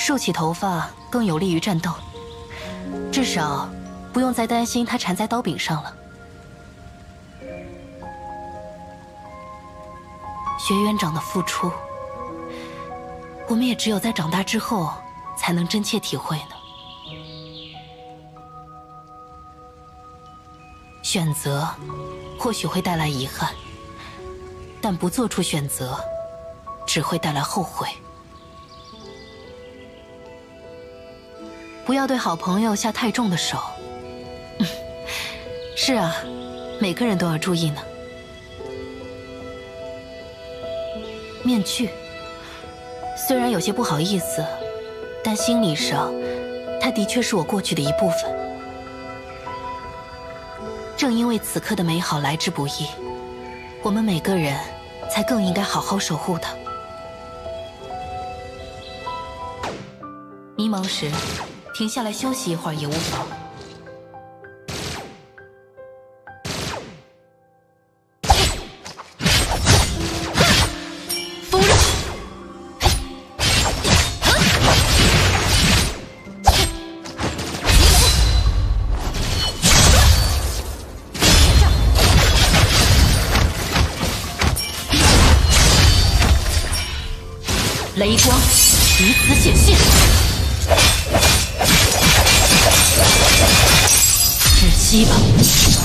竖起头发更有利于战斗，至少不用再担心它缠在刀柄上了。学院长的付出，我们也只有在长大之后才能真切体会呢。选择或许会带来遗憾，但不做出选择，只会带来后悔。不要对好朋友下太重的手。是啊，每个人都要注意呢。面具，虽然有些不好意思，但心理上，它的确是我过去的一部分。正因为此刻的美好来之不易，我们每个人才更应该好好守护它。迷茫时，停下来休息一会儿也无妨。风刃，雷光于此显现。窒息吧！